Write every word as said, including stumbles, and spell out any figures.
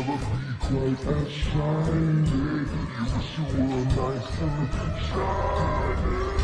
never be quite as shiny. You wish you were nice and shiny.